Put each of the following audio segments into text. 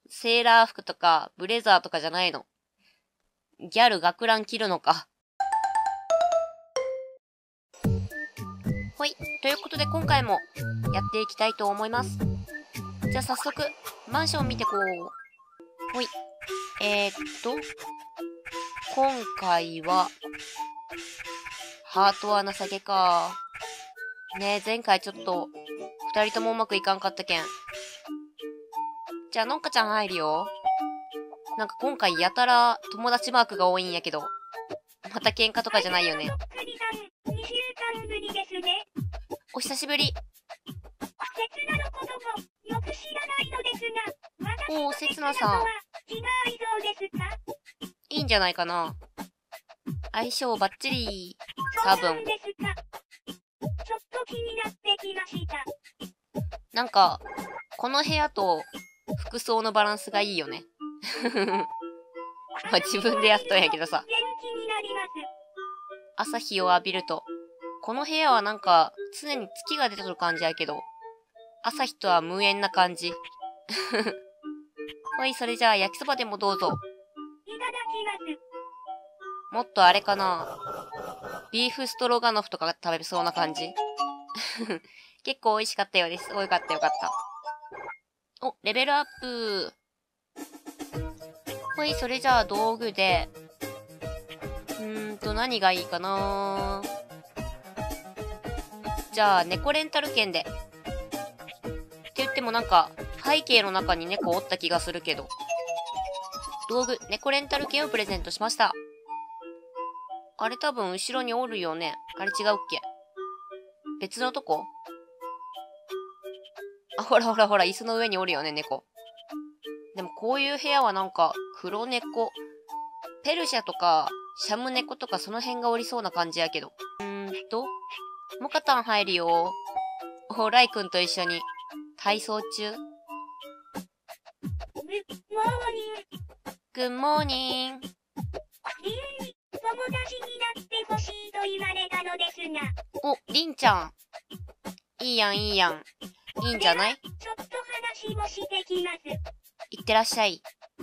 セーラー服とか、ブレザーとかじゃないの。ギャル学ラン着るのか。ほい。ということで今回もやっていきたいと思います。じゃあ早速、マンション見てこう。ほい。今回は、ハート穴下げか。ねえ、前回ちょっと、二人ともうまくいかんかったけん。じゃあ、のんかちゃん入るよ。なんか今回やたら友達マークが多いんやけど。また喧嘩とかじゃないよね。お久しぶり。おー、せつなさん。いいんじゃないかな。相性バッチリ。多分。なんか、この部屋と服装のバランスがいいよね。まあ自分でやっとんやけどさ。朝日を浴びると。この部屋はなんか常に月が出てる感じやけど、朝日とは無縁な感じ。はい、それじゃあ焼きそばでもどうぞ。もっとあれかな。ビーフストロガノフとか食べそうな感じ。結構美味しかったようです。よかったよかった。お、レベルアップ。ほい、それじゃあ道具で。何がいいかな。じゃあ、猫レンタル券で。って言ってもなんか、背景の中に猫おった気がするけど。道具、猫レンタル券をプレゼントしました。あれ多分後ろにおるよね。あれ違うっけ？別のとこ？あ、ほらほらほら、椅子の上におるよね、猫。でもこういう部屋はなんか、黒猫、ペルシャとか、シャム猫とかその辺がおりそうな感じやけど。モカタン入るよ。お、ライくんと一緒に、体操中。グッモーニング。 友達になってほしいと言われたのですが。 お、りんちゃん。いいやん、いいやん。いいんじゃない？ ちょっと話をしてきます。 いってらっしゃい。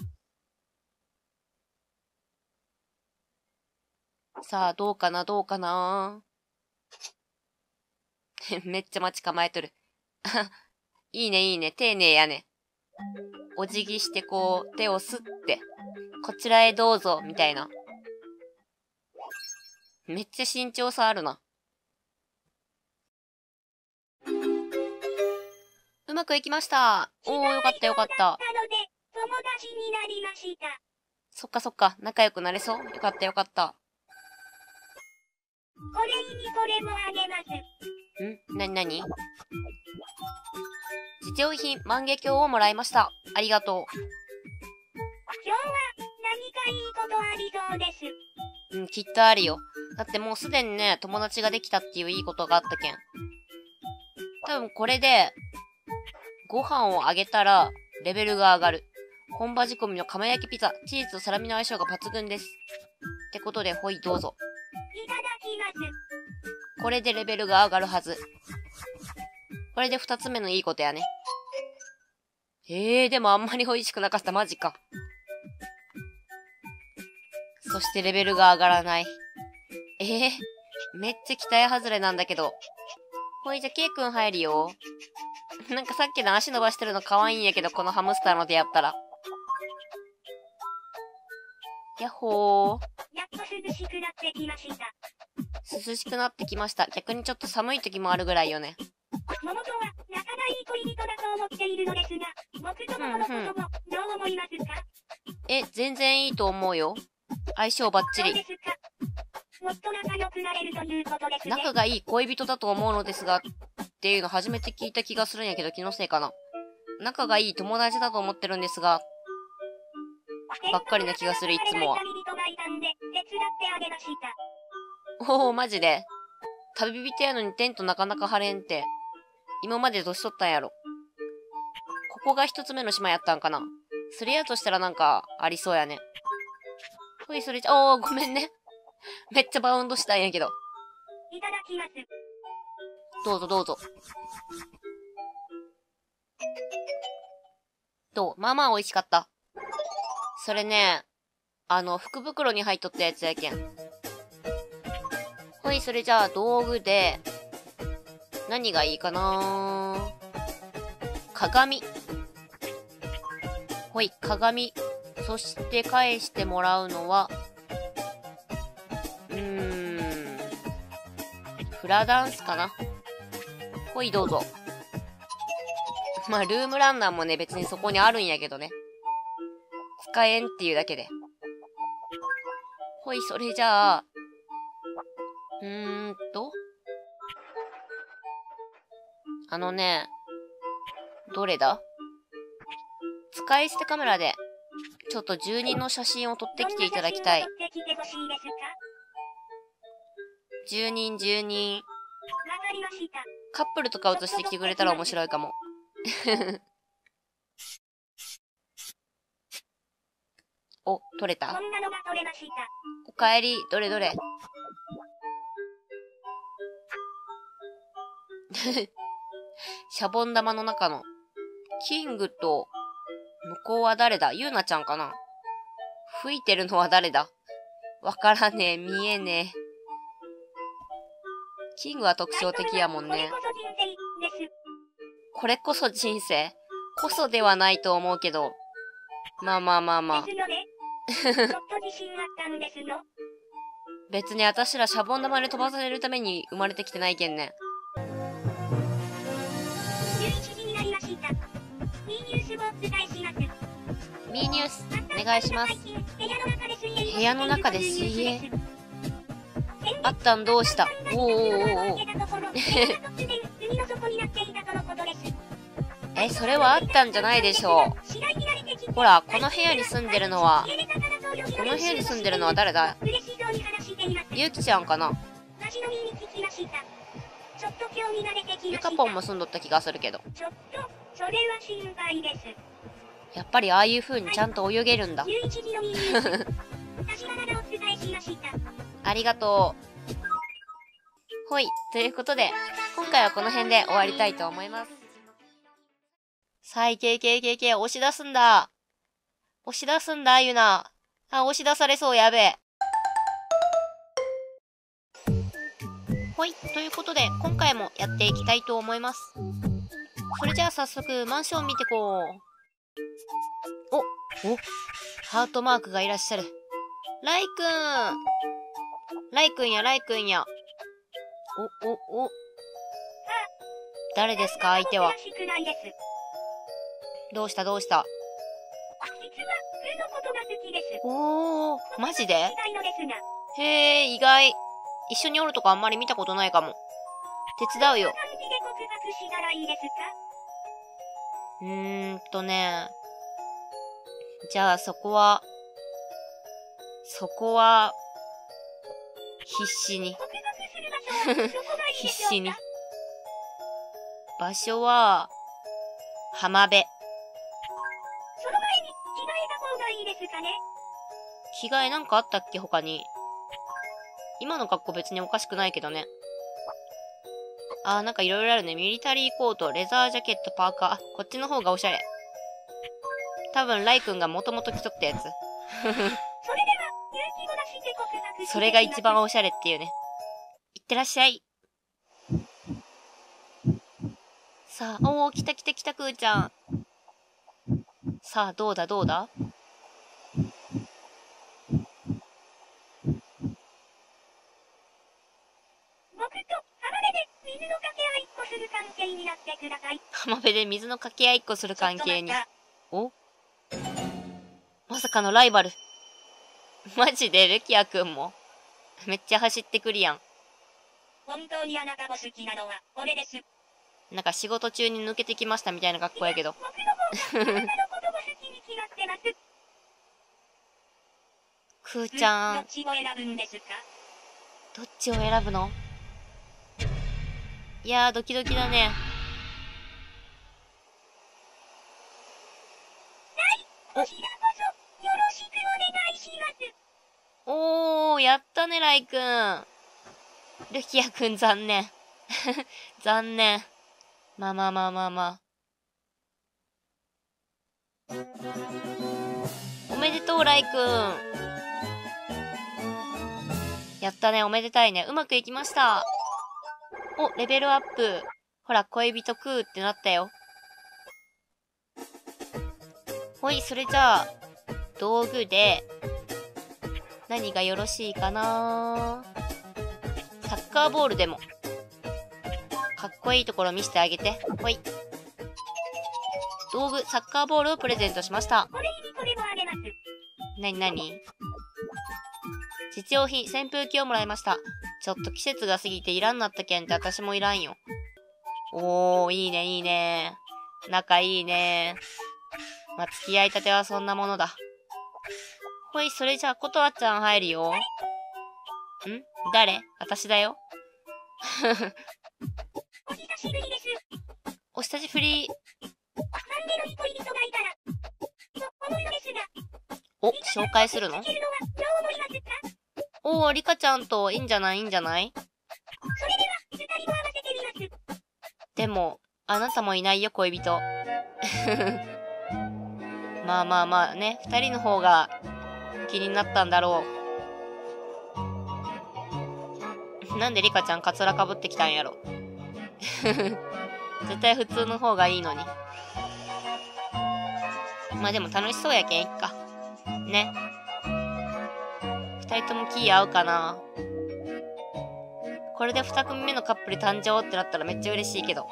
さあ、どうかな、どうかな。めっちゃ待ち構えとる。いいね、いいね。丁寧やね。お辞儀してこう、手をすって、こちらへどうぞ、みたいな。めっちゃ身長差あるな。うまくいきました。おー、よかったよかった。そっかそっか、仲良くなれそう。よかったよかった。 お礼にこれもあげます。 なになに？実用品、万華鏡をもらいました。ありがとう。 今日は何かいいことありそうです。 きっとあるよ。だってもうすでにね、友達ができたっていういいことがあったけん。多分これで、ご飯をあげたら、レベルが上がる。本場仕込みの釜焼きピザ、チーズとサラミの相性が抜群です。ってことで、ほい、どうぞ。 いただきます。 これでレベルが上がるはず。これで二つ目のいいことやね。でもあんまり美味しくなかった、マジか。そしてレベルが上がらない。めっちゃ期待外れなんだけど。ほい、じゃ、ケイくん入るよ。なんかさっきの足伸ばしてるの可愛いんやけど、このハムスターの出会ったら。やっほー。 やっと涼しくなってきました。 涼しくなってきました。逆にちょっと寒い時もあるぐらいよね。 桃とは仲がいい恋人だと思っているのですが、僕と桃のこともどう思いますか？ 全然いいと思うよ。相性バッチリ。 そうですか。もっと仲良くなれるということですね。 仲がいい恋人だと思うのですが、っていうの初めて聞いた気がするんやけど、気のせいかな。仲がいい友達だと思ってるんですが、ばっかりな気がする、いつもは。おお、マジで。旅人やのにテントなかなか張れんって。今まで年取ったんやろ。ここが一つ目の島やったんかな。それやとしたらなんか、ありそうやね。ほい、それじゃ、ごめんね。めっちゃバウンドしたんやけど。 いただきます。 どうぞどうぞ。 まあまあ美味しかった。それね、福袋に入っとったやつやけん。ほい、それじゃあ道具で、何がいいかな。鏡。ほい、鏡。そして返してもらうのは、フラダンスかな。ほい、どうぞ。まあ、ルームランナーもね、別にそこにあるんやけどね。使えんっていうだけで。ほい、それじゃあ、どれだ？使い捨てカメラで、ちょっと住人の写真を撮ってきていただきたい。住人。カップルとか写してきてくれたら面白いかも。お、撮れた？おかえり、どれどれ。シャボン玉の中の、キングと、向こうは誰だ？ゆうなちゃんかな？吹いてるのは誰だ？わからねえ、見えねえ。キングは特徴的やもんね。これこそ人生？こそではないと思うけど。まあ。別に私らシャボン玉で飛ばされるために生まれてきてないけんね。B ニュースお願いします。部屋の中で水泳。あったんどうした？お。それはあったんじゃないでしょう。ほら、この部屋に住んでるのは誰だ？ゆきちゃんかな？ゆかぽんも住んどった気がするけど。やっぱりああいう風にちゃんと泳げるんだ。ありがとう。ほい。ということで、今回はこの辺で終わりたいと思います。さあ、押し出すんだ。ゆな。押し出されそう、やべえ。ほい。ということで、今回もやっていきたいと思います。それじゃあ早速、マンション見てこう。お、ハートマークがいらっしゃる。ライくんや。お。誰ですか、相手は。どうしたおー、マジで？へー、意外。一緒におるとこあんまり見たことないかも。手伝うよ。じゃあそこは、必死に。場所は、浜辺。着替えなんかあったっけ他に。今の格好別におかしくないけどね。なんかいろいろあるね。ミリタリーコート、レザージャケット、パーカー。こっちの方がおしゃれ。多分、ライくんがもともと着とったやつ。それが一番おしゃれっていうね。いってらっしゃい。さあ、来た、くーちゃん。さあ、どうだ僕と浜辺で水の掛け合いっこする関係に。まさかのライバル。マジでルキアくんも。めっちゃ走ってくるやん。本当にあなたも好きなのは俺です。なんか仕事中に抜けてきましたみたいな格好やけど。くーちゃん。どっちを選ぶの？いやー、ドキドキだね。やったね、ライくん。ルキアくん残念。残念。まあ。 おめでとう、ライくん。やったね、おめでたいね。うまくいきました。お、レベルアップ。ほら、恋人食うってなったよ。ほい、それじゃあ、道具で、何がよろしいかな。サッカーボールでも。かっこいいところ見せてあげて。ほい。道具、サッカーボールをプレゼントしました。 これもあげます。 なになに？実用品、扇風機をもらいました。ちょっと季節が過ぎていらんなったけんって私もいらんよ。おー、いいね、いいね。仲いいね。まあ、付き合いたてはそんなものだ。ほい、それじゃあ、ことあちゃん入るよ。誰？私だよ。 お久しぶりです。 お久しぶり。 なんでのいい恋人がいたら、思うのですが。 お、紹介するの？ どう思いますか？ おー、リカちゃんといいんじゃない？いいんじゃない？ それでは、二人も合わせてみます。 でも、あなたもいないよ、恋人。まあまあまあね、二人の方が気になったんだろう。なんでリカちゃんカツラかぶってきたんやろ。絶対普通の方がいいのに。まあでも楽しそうやけん、いっか。ね。二人とも気合うかな。これで二組目のカップル誕生ってなったらめっちゃ嬉しいけど。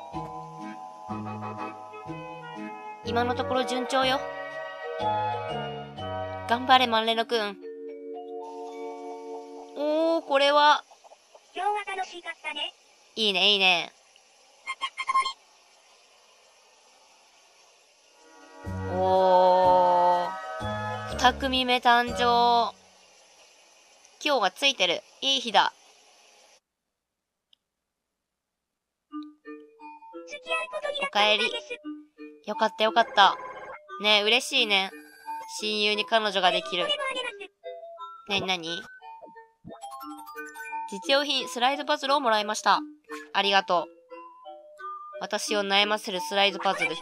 今のところ順調よ。頑張れ、マンレノくん。おー、これは。 今日は楽しかったね。 いいね、いいね。おー。二組目誕生。今日はついてる。いい日だ。 付き合うことになおかえり。よかったよかった。ねえ、嬉しいね。親友に彼女ができる。なになに？実用品、スライドパズルをもらいました。ありがとう。私を悩ませるスライドパズル。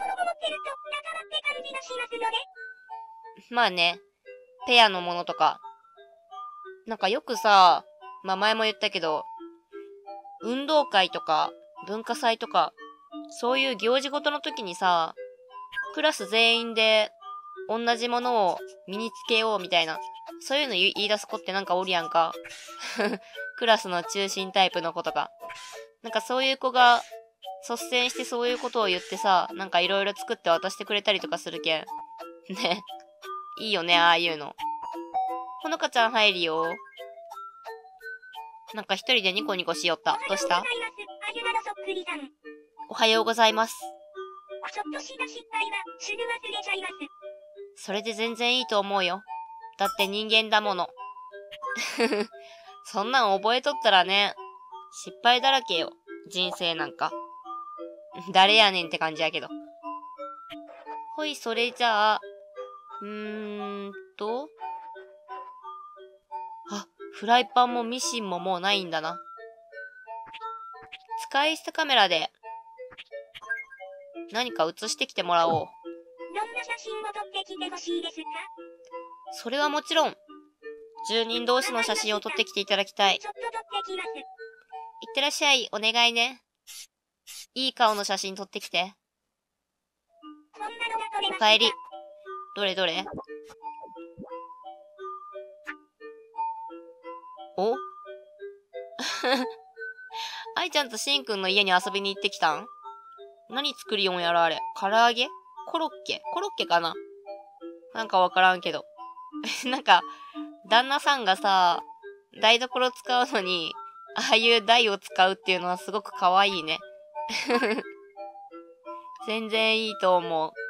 まあね、ペアのものとか。なんかよくさ、まあ前も言ったけど、運動会とか文化祭とか、そういう行事ごとの時にさ、クラス全員で同じものを身につけようみたいな、そういうの言い出す子ってなんかおるやんか。クラスの中心タイプの子とか。なんかそういう子が率先してそういうことを言ってさ、なんかいろいろ作って渡してくれたりとかするけん。ね。いいよね、ああいうの。ほのかちゃん入るよ。なんか一人でニコニコしよった。どうした？おはようございます。 ちょっとした失敗はすぐ忘れちゃいます。 それで全然いいと思うよ。だって人間だもの。そんなん覚えとったらね、失敗だらけよ。人生なんか。誰やねんって感じやけど。ほい、それじゃあ、あ、フライパンもミシンももうないんだな。使い捨てカメラで何か写してきてもらおう。 どんな写真を撮ってきてほしいですか？ それはもちろん、住人同士の写真を撮ってきていただきたい。 ちょっと撮ってきます。 いってらっしゃい、お願いね。いい顔の写真撮ってきて。 こんなのが撮れますか？ おかえり。どれどれ？お愛ちゃんとしんくんの家に遊びに行ってきたん？何作りよんやろあれ。唐揚げ？コロッケかな？なんかわからんけど。なんか、旦那さんがさ、台所使うのに、ああいう台を使うっていうのはすごく可愛いね。全然いいと思う。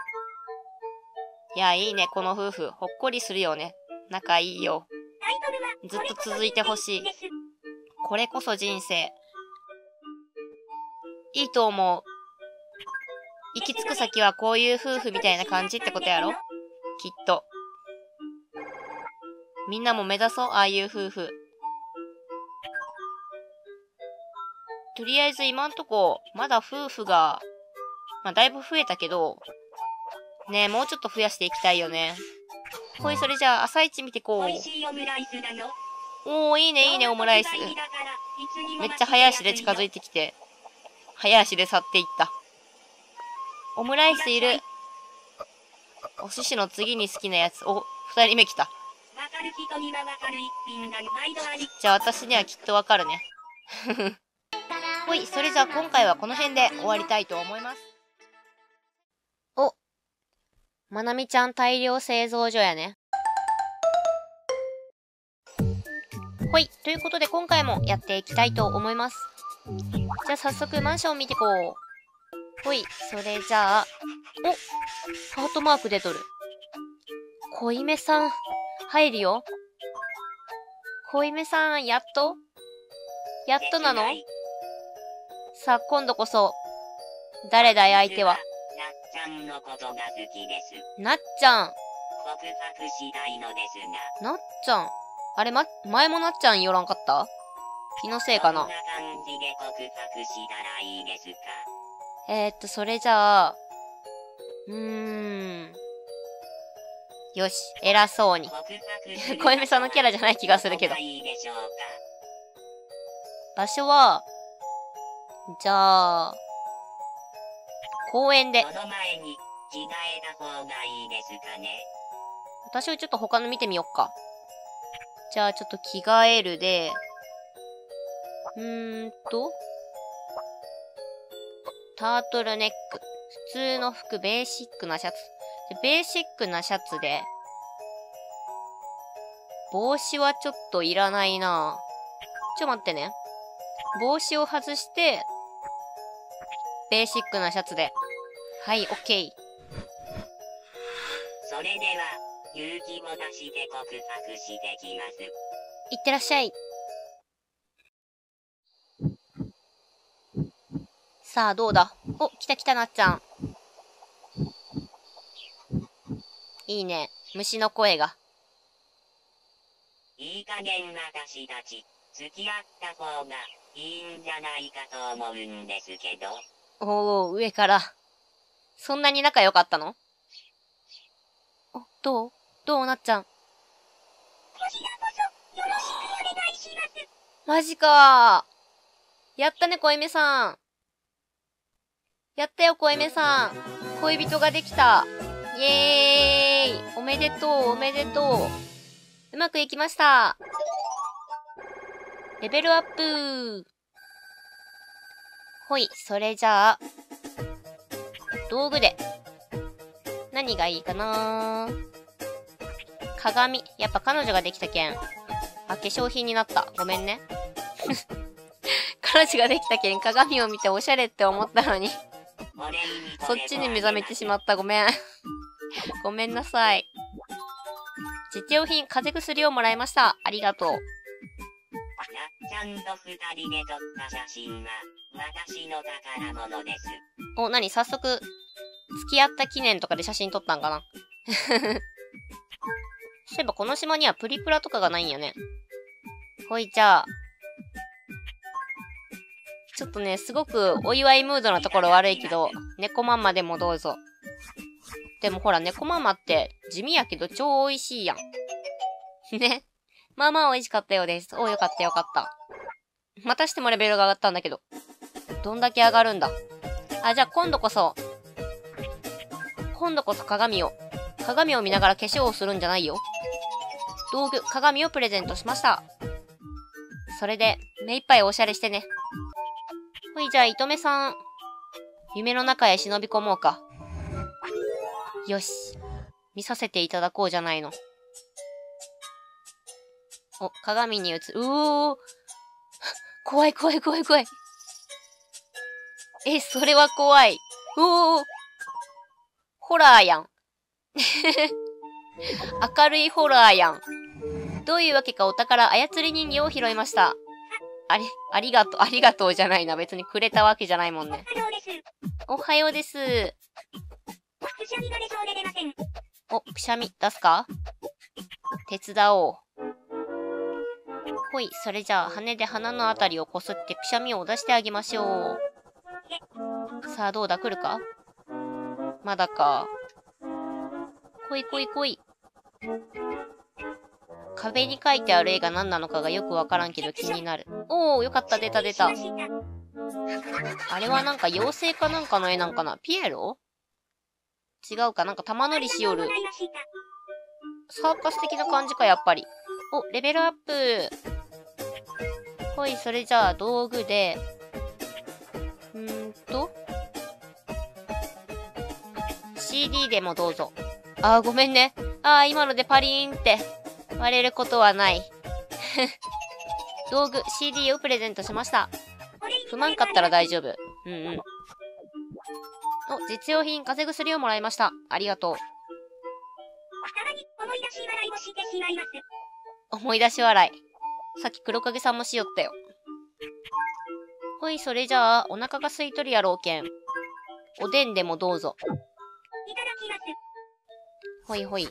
いや、いいね、この夫婦。ほっこりするよね。仲いいよ。ずっと続いてほしい。これこそ人生。いいと思う。行き着く先はこういう夫婦みたいな感じってことやろ？きっと。みんなも目指そう、ああいう夫婦。とりあえず今んとこ、まだ夫婦が、まあだいぶ増えたけど、 ねえ、もうちょっと増やしていきたいよね。ほい、それじゃあ、朝一見てこう。 美味しいオムライスだよ。 おー、いいね、いいね、オムライス。めっちゃ早足で近づいてきて、早足で去っていった。オムライスいる。お寿司の次に好きなやつ。お、二人目来た。 わかる人にはわかる一品が毎度あり。 じゃあ私にはきっとわかるね。ほい、それじゃあ今回はこの辺で終わりたいと思います。お、まなみちゃん大量製造所やね。ほい、ということで今回もやっていきたいと思います。じゃあ早速マンション見てこう。ほい、それじゃあ、お、ハートマーク出とる。濃いめさん、入るよ。濃いめさん、やっとなの？さあ、今度こそ、誰だい相手は。 なっちゃんのことが好きです。 なっちゃん。 告白したいのですが。 なっちゃん。あれ、前もなっちゃん寄らんかった？気のせいかな。 どんな感じで告白したらいいですか？ それじゃあ、よし、偉そうに。小嫁さんのキャラじゃない気がするけど。場所は、じゃあ、公園で。 その前に着替えた方がいいですかね。 私はちょっと他の見てみよっか。じゃあちょっと着替えるで、タートルネック。普通の服、ベーシックなシャツ。ベーシックなシャツで、帽子はちょっといらないな。待ってね。帽子を外して、ベーシックなシャツで。はい、オッケー。 それでは、勇気を出して告白してきます。 いってらっしゃい。さあ、どうだ？お、来たなっちゃん。いいね。虫の声が。 いい加減私たち、付き合った方がいいんじゃないかと思うんですけど。 おー、上から。そんなに仲良かったの？お、どうなっちゃん。 こちらこそ、よろしくお願いします。 マジかー。やったね、小姫さん。やったよ、小姫さん。恋人ができた。イエーイ。おめでとう、おめでとう。うまくいきました。レベルアップ。ほい、それじゃあ、道具で。何がいいかな？鏡。やっぱ彼女ができたけん。あ、化粧品になった。ごめんね。彼女ができたけん、鏡を見ておしゃれって思ったのに。そっちに目覚めてしまった。ごめん。ごめんなさい。実用品、風邪薬をもらいました。ありがとう。 なっちゃんと二人で撮った写真は、私の宝物です。 お、なに早速、付き合った記念とかで写真撮ったんかな？そういえばこの島にはプリクラとかがないんやね。ほい、じゃあ。ちょっとね、すごくお祝いムードのところ悪いけど、猫ママでもどうぞ。でもほら、猫ママって地味やけど超美味しいやん。ね。まあまあ美味しかったようです。お、よかったよかった。またしてもレベルが上がったんだけど。どんだけ上がるんだ。あ、じゃあ今度こそ鏡を見ながら化粧をするんじゃないよ。道具、鏡をプレゼントしました。それで、目いっぱいおしゃれしてね。ほい、じゃあ、糸目さん。夢の中へ忍び込もうか。よし。見させていただこうじゃないの。お、鏡に映る。怖い。それは怖い。ホラーやん。明るいホラーやん。どういうわけかお宝操り人形を拾いました。ありがとうじゃないな。別にくれたわけじゃないもんね。おはようです。 くしゃみが出そうで出ません。 お、くしゃみ出すか？手伝おう。ほい、それじゃあ羽で鼻のあたりをこすってくしゃみを出してあげましょう。さあ、どうだ？来るか？まだか。 来い来い来い。壁に書いてある絵が何なのかがよくわからんけど気になる。おー、よかった、出た出た。あれはなんか妖精かなんかの絵なんかな？ピエロ？違うか、なんか玉乗りしよる。サーカス的な感じか、やっぱり。お、レベルアップ。ほい、それじゃあ道具で、CD でもどうぞ。あー、ごめんね。あー、今のでパリーンって割れることはない。道具、CD をプレゼントしました。不満かったら大丈夫。うんうん。お、実用品、風邪薬をもらいました。ありがとう。 思い出し笑いをしてしまいます。 思い出し笑い。さっき黒影さんもしよったよ。ほい、それじゃあ、お腹が空いとるやろうけん。おでんでもどうぞ。 いただきます。 ほいほい。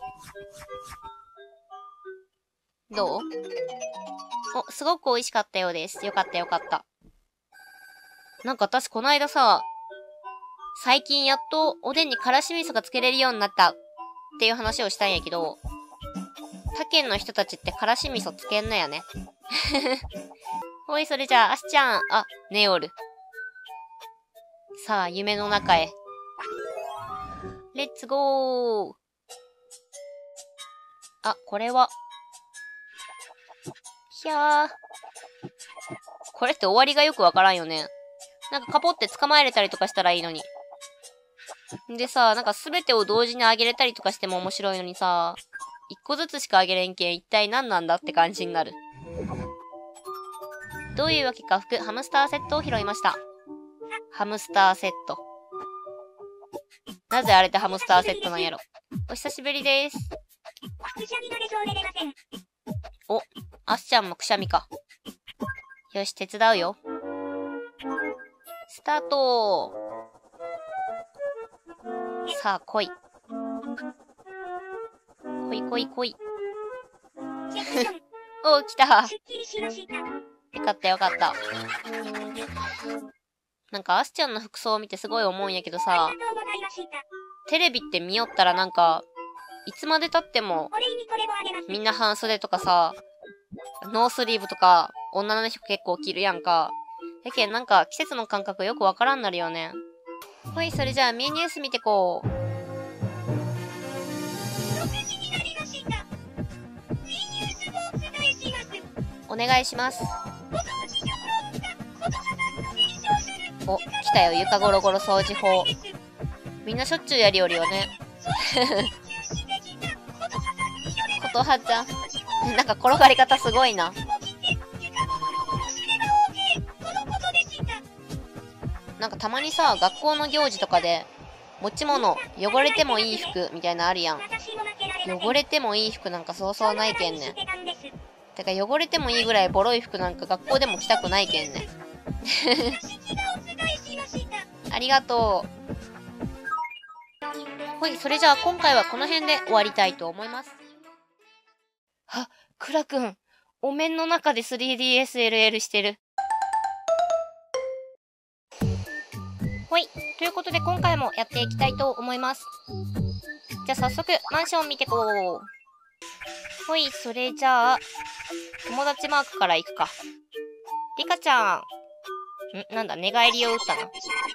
どう？お、すごく美味しかったようです。よかったよかった。なんか私この間さ、最近やっとおでんにからし味噌がつけれるようになったっていう話をしたんやけど、他県の人たちってからし味噌つけんのやね。ほい、それじゃあ、あしちゃん、あ、寝おる。さあ、夢の中へ。レッツゴー。あ、これは。ひゃー。これって終わりがよくわからんよね。なんかカポって捕まえれたりとかしたらいいのに。でさ、なんかすべてを同時にあげれたりとかしても面白いのにさ、一個ずつしかあげれんけん一体何なんだって感じになる。どういうわけかハムスターセットを拾いました。ハムスターセット。なぜあれでハムスターセットなんやろ。お久しぶりです。お、あっちゃんもくしゃみか。よし、手伝うよ。スタート。さあ、来い。来い来い来い。おう、来た。よかったよかった。なんか、アスちゃんの服装を見てすごい思うんやけどさ、テレビって見よったらなんか、いつまで経っても、みんな半袖とかさ、ノースリーブとか、女の人結構着るやんか。やけんなんか、季節の感覚よくわからんなるよね。ほい、それじゃあ、ミーニュース見てこう。お願いします。お、来たよ、床ゴロゴロ掃除法。みんなしょっちゅうやりよるよね。ことはちゃん。なんか転がり方すごいな。なんかたまにさ、学校の行事とかで、持ち物、汚れてもいい服みたいなのあるやん。汚れてもいい服なんかそうそうないけんね。てか汚れてもいいぐらいボロい服なんか学校でも着たくないけんね。ありがとう。ほい、それじゃあ今回はこの辺で終わりたいと思います。あ、クラくん、お面の中で 3DSLL してる。ほい、ということで今回もやっていきたいと思います。じゃあ早速、マンション見てこう。ほい、それじゃあ、友達マークから行くか。リカちゃん。なんだ、寝返りを打ったな。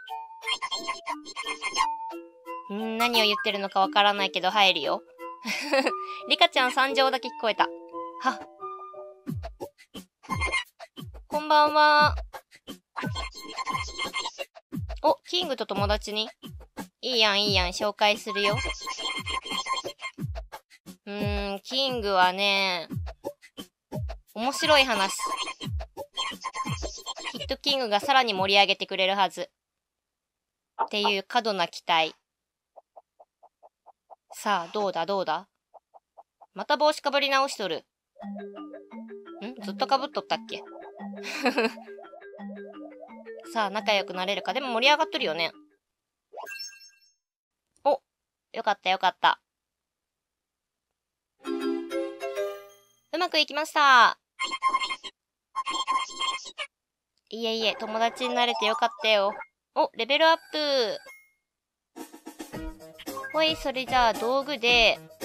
何を言ってるのかわからないけど入るよ。リカちゃん参上だけ聞こえた。は。こんばんは。お、キングと友達に。いいやんいいやん、紹介するよ。キングはね、面白い話。きっとキングがさらに盛り上げてくれるはず。っていう過度な期待。さあ、どうだどうだ？また帽子かぶり直しとる。ずっとかぶっとったっけ？さあ、仲良くなれるか。でも盛り上がっとるよね。お、よかったよかった。うまくいきました。いえいえ、友達になれてよかったよ。お、レベルアップ。ほい、それじゃあ道具で、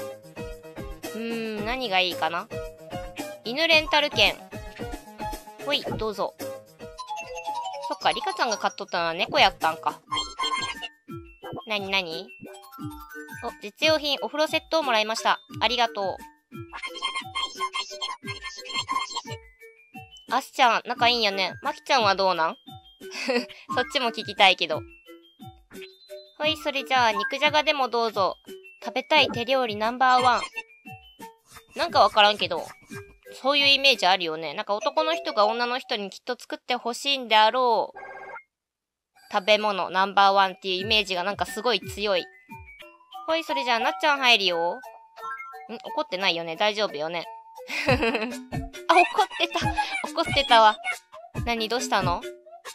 何がいいかな。犬レンタル券。ほい、どうぞ。そっか、リカちゃんが買っとったのは猫やったんか。なになに？お、実用品、お風呂セットをもらいました。ありがとう。アスちゃん、仲いいんやね。マキちゃんはどうなん？そっちも聞きたいけど。ほい、それじゃあ、肉じゃがでもどうぞ。食べたい手料理ナンバーワン。なんかわからんけど、そういうイメージあるよね。なんか男の人が女の人にきっと作ってほしいんであろう。食べ物ナンバーワンっていうイメージがなんかすごい強い。ほい、それじゃあ、なっちゃん入るよ。怒ってないよね。大丈夫よね。あ、怒ってたわ。何、どうしたの？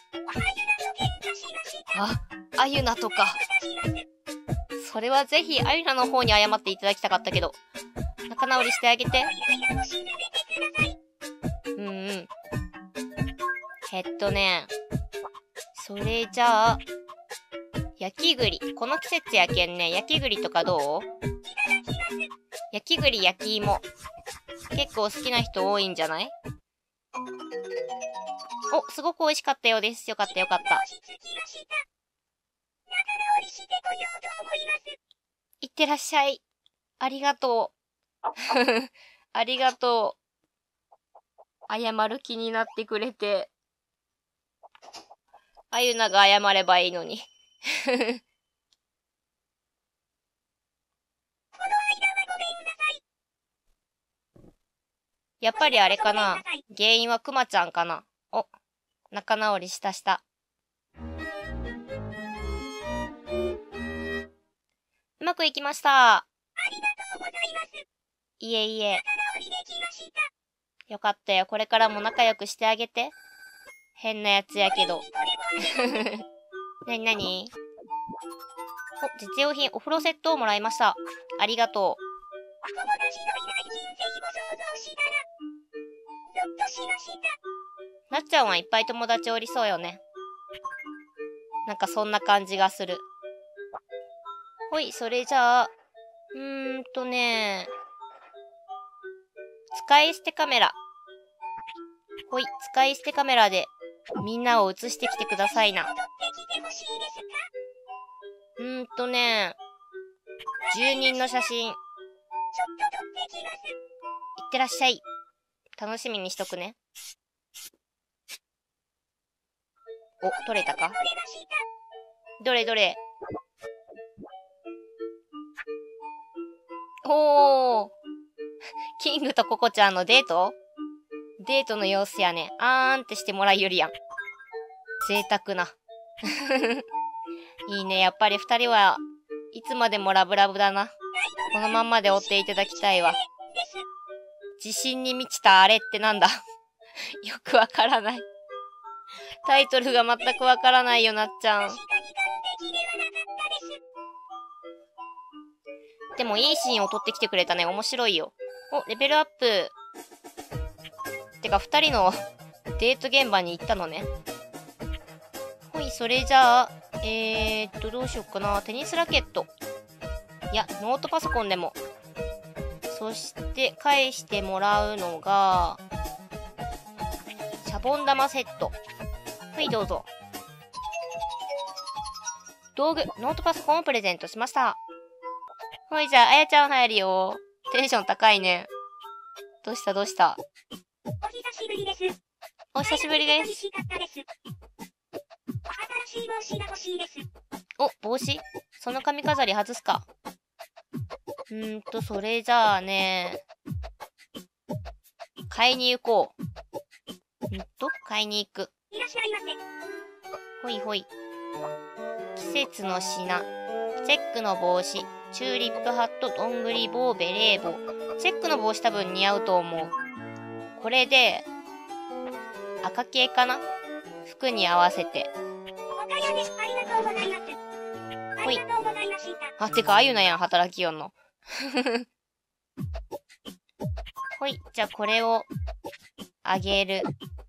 あ、あゆなとか。それはぜひ、あゆなの方に謝っていただきたかったけど。仲直りしてあげて。それじゃあ、焼き栗。この季節やけんね。焼き栗とかどう？焼き栗、焼き芋。結構好きな人多いんじゃない？お、すごく美味しかったようです。よかったよかった。いってらっしゃい。ありがとう。ありがとう。謝る気になってくれて。あゆなが謝ればいいのに。やっぱりあれかな。原因はくまちゃんかな。お、仲直りした。うまくいきました。ありがとうございます。いえいえ。よかったよ。これからも仲良くしてあげて。変なやつやけど。なになに？お、実用品お風呂セットをもらいました。ありがとう。なっちゃんはいっぱい友達おりそうよね。なんかそんな感じがする。ほい、それじゃあ、使い捨てカメラ。ほい、使い捨てカメラでみんなを映してきてくださいな。住人の写真。いってらっしゃい。楽しみにしとくね。お、撮れたか？どれどれ。おー。キングとココちゃんのデートの様子やね。あーんってしてもらいよりやん。贅沢な。いいね。やっぱり二人はいつまでもラブラブだな。このまんまで追っていただきたいわ。自信に満ちたあれってなんだ？よくわからない。タイトルが全くわからないよ、なっちゃん。でもいいシーンを撮ってきてくれたね。面白いよ。お、レベルアップ。てか、二人のデート現場に行ったのね。ほい、それじゃあ、どうしよっかな。テニスラケット。いや、ノートパソコンでも。そして、返してもらうのが、シャボン玉セット。はい、どうぞ。道具、ノートパソコンをプレゼントしました。ほい、じゃあ、あやちゃん入るよ。テンション高いね。どうした？ お久しぶりです。 お久しぶりです。 新しい帽子が欲しいです。 お、帽子？その髪飾り外すか。それじゃあね。買いに行こう。買いに行く。 いらっしゃいませ。 ほいほい。季節の品。チェックの帽子。チューリップハット、どんぐり帽、ベレー帽。チェックの帽子多分似合うと思う。これで、赤系かな？服に合わせて。 おかやです。ありがとうございます。 ほい。 ありがとうございました。 あ、てか、あゆなやん、働きよんの。ほい。じゃあ、これを、あげる。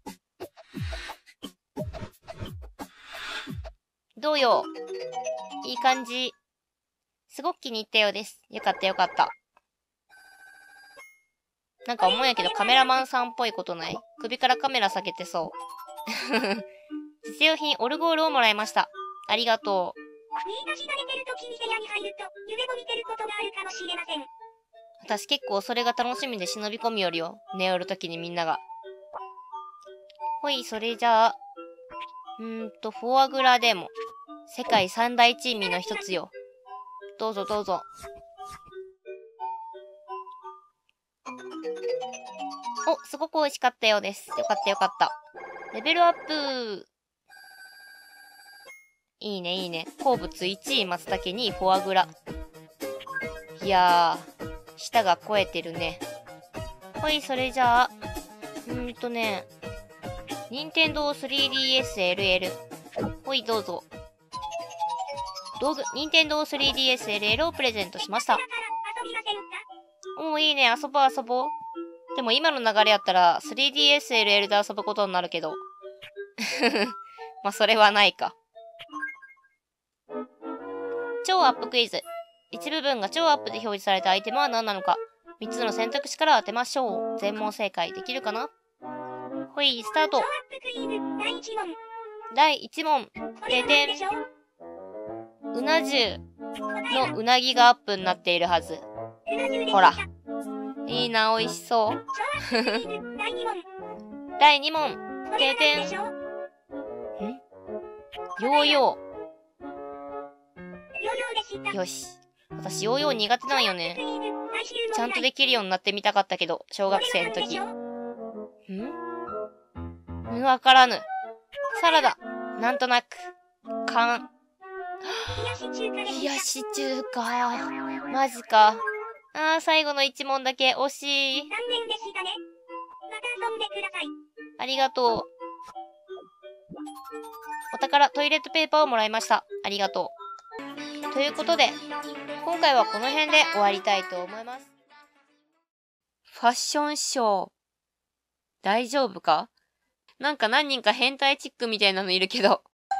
どうよ？いい感じ。すごく気に入ったようです。よかったよかった。 なんか思うんやけどカメラマンさんっぽいことない？首からカメラ下げてそう。実用品オルゴールをもらいました。ありがとう。 新出しが出てる時に部屋に入ると、夢を見てることがあるかもしれません。 私結構それが楽しみで忍び込みよるよ。寝よる時にみんなが。ほい、それじゃあ。フォアグラでも。世界三大珍味の一つよ。どうぞどうぞ。お、すごく美味しかったようです。よかったよかった。レベルアップ。いいねいいね。好物1位松茸2位フォアグラ。いやー、舌が肥えてるね。ほい、それじゃあ。任天堂 3DS LL。ほい、どうぞ。道具、任天堂 3DS LL をプレゼントしました。おー、いいね。遊ぼう遊ぼう。でも今の流れやったら 3DS LL で遊ぶことになるけど。まあ、それはないか。超アップクイズ。一部分が超アップで表示されたアイテムは何なのか。3つの選択肢から当てましょう。全問正解できるかな？ほい、スタート。第1問。でてん。うな重のうなぎがアップになっているはず。ほら。いいな、美味しそう。第2問。でてん。ヨーヨー。よし。私、ヨーヨー苦手なんよね。ちゃんとできるようになってみたかったけど、小学生の時。わからぬ。サラダ。なんとなく。冷やし中華。マジか。最後の1問だけ惜しい。ありがとう。お宝、トイレットペーパーをもらいました。ありがとう。ということで、今回はこの辺で終わりたいと思います。ファッションショー。大丈夫か？なんか何人か変態チックみたいなのいるけど。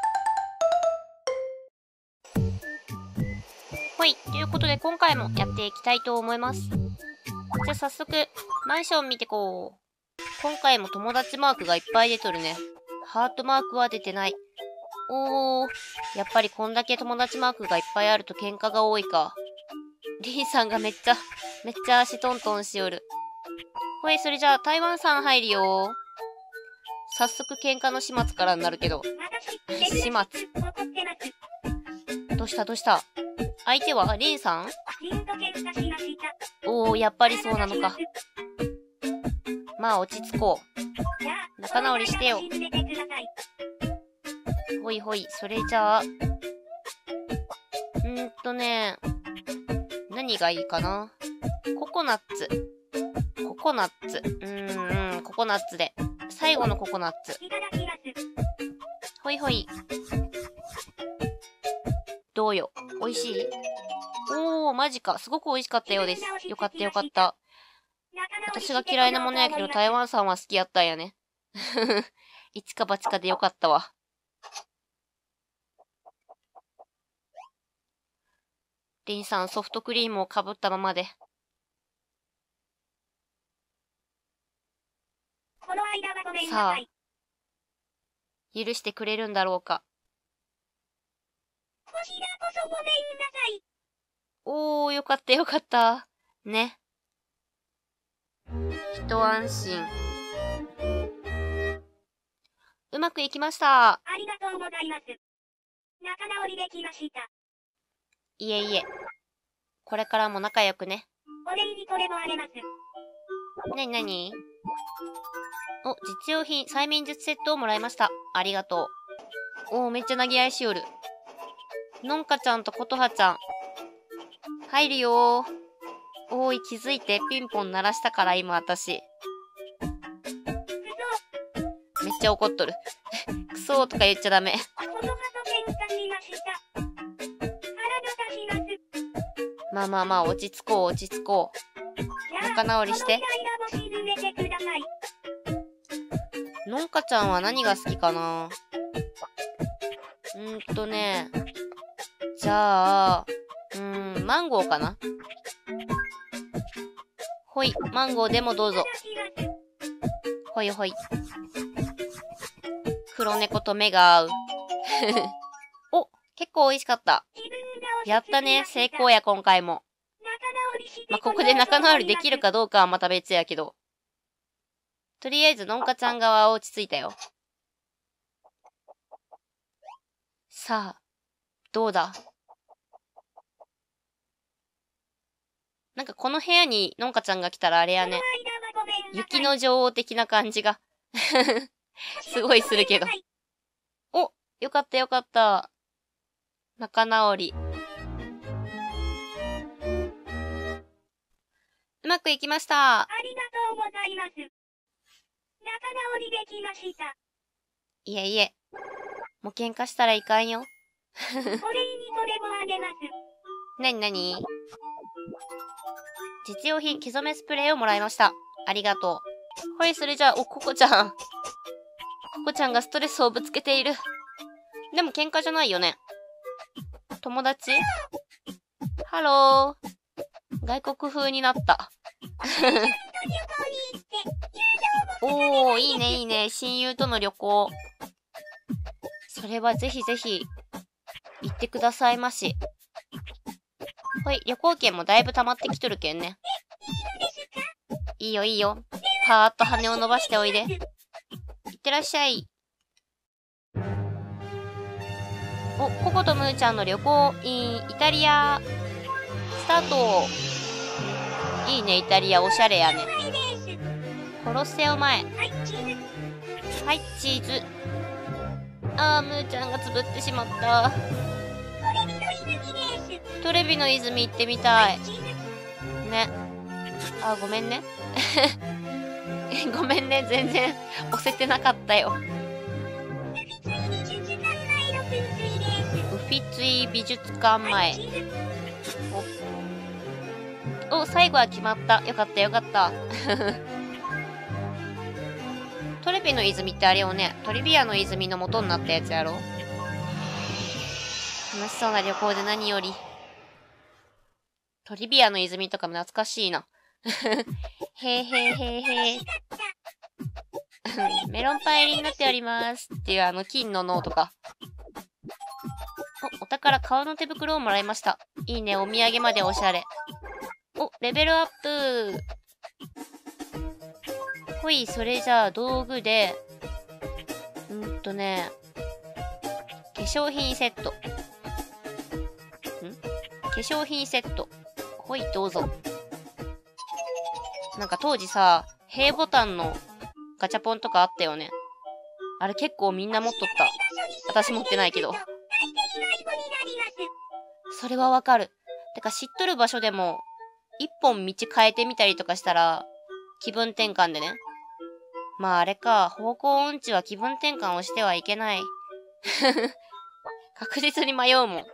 ほい。ということで今回もやっていきたいと思います。じゃあ早速、マンション見てこう。今回も友達マークがいっぱい出とるね。ハートマークは出てない。おー。やっぱりこんだけ友達マークがいっぱいあると喧嘩が多いか。リンさんがめっちゃ足トントンしよる。ほい、それじゃあ台湾さん入るよ。早速喧嘩の始末からになるけど。始末。どうした相手はリンさん？おー、やっぱりそうなのか。まあ落ち着こう。仲直りしてよ。ほいほい、それじゃあ。何がいいかな。ココナッツ。ココナッツで。最後のココナッツ。ほいほい。どうよ。美味しい？おー、マジか。すごく美味しかったようです。よかったよかった。私が嫌いなものやけど台湾さんは好きやったんやね。一か八かでよかったわ。リンさんソフトクリームをかぶったままで。さあ、許してくれるんだろうか。おー、よかったよかった。ね。一安心。うまくいきました。 ありがとうございます。仲直りできました。 いえいえ。これからも仲良くね。 お礼にこれもあげます。 なにお、実用品、催眠術セットをもらいました。ありがとう。おー、めっちゃ投げ合いしよる。のんかちゃんとことはちゃん。入るよー。おーい、気づいてピンポン鳴らしたから今私。めっちゃ怒っとる。クソーとか言っちゃダメ。まあ、落ち着こう。仲直りして。のんかちゃんは何が好きかな？じゃあ、マンゴーかな？ ほい、マンゴーでもどうぞ。ほいほい。黒猫と目が合う。お、結構美味しかった。やったね、成功や、今回も。まあ、ここで仲直りできるかどうかはまた別やけど。とりあえず、のんかちゃん側は落ち着いたよ。さあ、どうだ？なんかこの部屋にのんかちゃんが来たらあれやね。雪の女王的な感じがすごいするけど。お、よかったよかった。仲直り。うまくいきました。 ありがとうございます。仲直りできました。 いえいえ。もう喧嘩したらいかんよ。 お礼にこれもあげます。 なになに？実用品、毛染めスプレーをもらいました。ありがとう。ほい、それじゃあ、お、ココちゃん。ココちゃんがストレスをぶつけている。でも喧嘩じゃないよね。友達？ハロー。外国風になった。おー、いいねいいね。親友との旅行。それはぜひぜひ、行ってくださいまし。ほい、旅行券もだいぶ溜まってきとるけんね。いいよいいよ。パーッと羽を伸ばしておいで。いってらっしゃい。お、ココとムーちゃんの旅行、イタリア。スタート。いいね、イタリア、おしゃれやね。コロッセオ前。はい、チーズ。あー、ムーちゃんがつぶってしまった。トレビの泉行ってみたい。ね。あ、ごめんね。ごめんね、全然押せてなかったよ。ウフィツイ美術館前。お、最後は決まった。よかったよかった。トレビの泉ってあれよね。トリビアの泉の元になったやつやろ。楽しそうな旅行で何より。トリビアの泉とかも懐かしいな。へーへーへーへー。メロンパイ入りになっておりますっていう金の脳とか。お宝革の手袋をもらいました。いいね、お土産までおしゃれ。お、レベルアップ。ほい、それじゃあ道具で、化粧品セット。化粧品セット。ほい、どうぞ。なんか当時さ、平ボタンのガチャポンとかあったよね。あれ結構みんな持っとった。私持ってないけど。それはわかる。てか知っとる場所でも、一本道変えてみたりとかしたら、気分転換でね。まああれか、方向音痴は気分転換をしてはいけない。確実に迷うもん。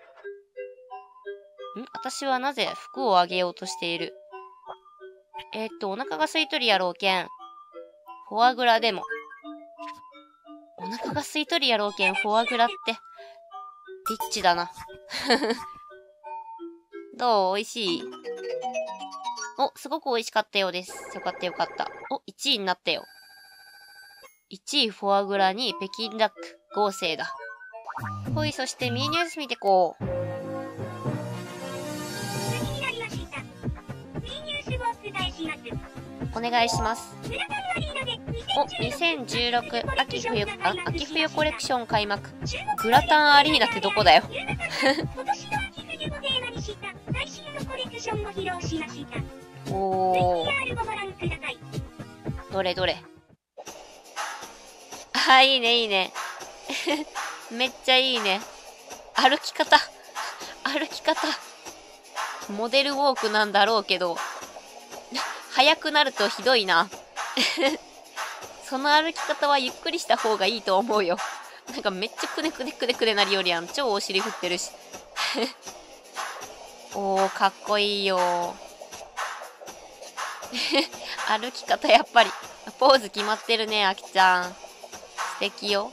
私はなぜ服をあげようとしている。お腹が空いとるやろうけん。フォアグラでも。お腹が空いとるやろうけん、フォアグラって。リッチだな。どう？美味しい？お、すごく美味しかったようです。よかったよかった。お、1位になったよ。1位フォアグラに北京ダック。合成だ。ほい、そしてミーニュース見てこう。お願いします。お、2016秋冬コレクション開幕。グラタンアリーナってどこだよ。おー。どれどれ。あ、いいねいいね。めっちゃいいね。歩き方。モデルウォークなんだろうけど。速くなるとひどいな。その歩き方はゆっくりした方がいいと思うよ。なんかめっちゃくねくねくねくねなるよりやん。超お尻振ってるし。おー、かっこいいよ。歩き方やっぱり。ポーズ決まってるね、あきちゃん。素敵よ。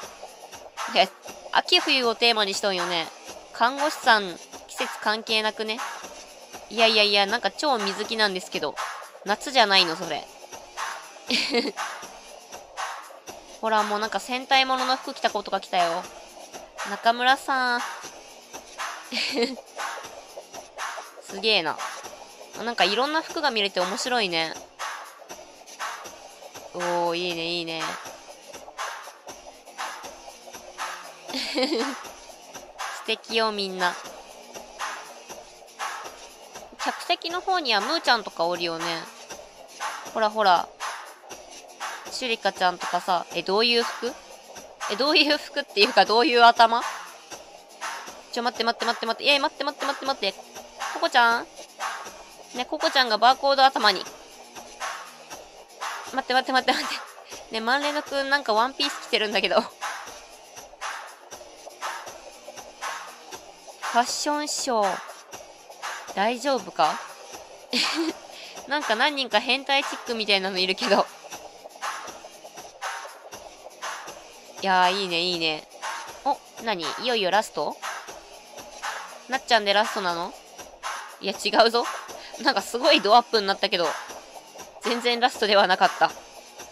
秋冬をテーマにしとんよね。看護師さん、季節関係なくね。いや、なんか超水着なんですけど。 夏じゃないの、それ。ほら、もうなんか戦隊ものの服着た子とか来たよ。中村さん。すげえな。なんかいろんな服が見れて面白いね。おー、いいね、いいね。素敵よ、みんな。客席の方にはムーちゃんとかおるよね。ほらほら。シュリカちゃんとかさ、どういう服どういう服っていうか、どういう頭待って待って待って待って。待って待って待って待って。ココちゃんね、ココちゃんがバーコード頭に。待って待って待って待って。ね、マンレノくんなんかワンピース着てるんだけど。ファッションショー。大丈夫かなんか何人か変態チックみたいなのいるけど。いやー、いいね、いいね。お、何いよいよラストなっちゃんでラストなのいや、違うぞ。なんかすごいドアップになったけど、全然ラストではなかった。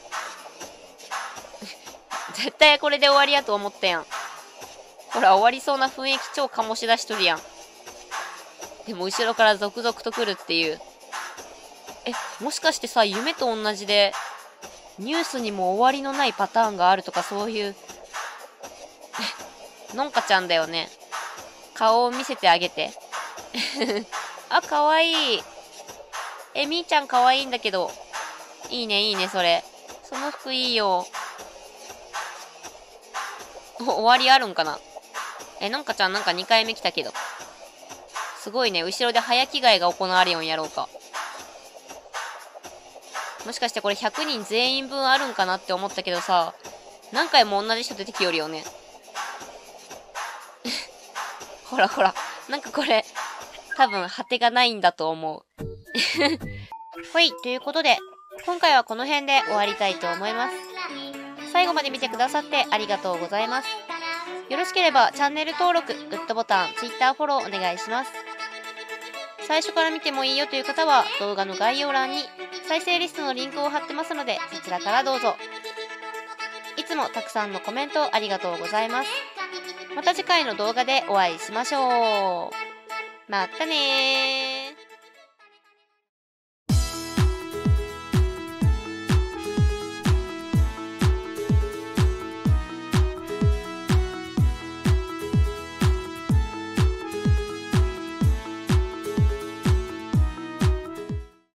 絶対これで終わりやと思ったやん。ほら、終わりそうな雰囲気超醸し出しとるやん。でも後ろから続々と来るっていう。もしかしてさ、夢と同じで、ニュースにも終わりのないパターンがあるとかそういう、のんかちゃんだよね。顔を見せてあげて。あ、かわいい。みーちゃんかわいいんだけど。いいね、いいね、それ。その服いいよ。終わりあるんかなのんかちゃんなんか2回目来たけど。すごいね、後ろで早着替えが行われよんやろうか。もしかしてこれ100人全員分あるんかなって思ったけどさ、何回も同じ人出てきよるよね。ほらほら、なんかこれ、多分果てがないんだと思う。ほい、ということで、今回はこの辺で終わりたいと思います。最後まで見てくださってありがとうございます。よろしければチャンネル登録、グッドボタン、Twitter フォローお願いします。最初から見てもいいよという方は動画の概要欄に再生リストのリンクを貼ってますのでそちらからどうぞ。いつもたくさんのコメントありがとうございます。また次回の動画でお会いしましょう。またねー。